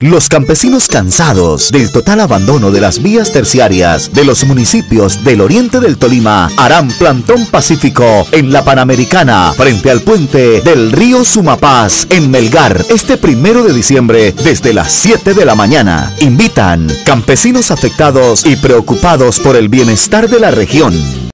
Los campesinos cansados del total abandono de las vías terciarias de los municipios del oriente del Tolima harán plantón pacífico en la Panamericana frente al puente del río Sumapaz en Melgar este 1 de diciembre desde las 7 de la mañana. Invitan campesinos afectados y preocupados por el bienestar de la región.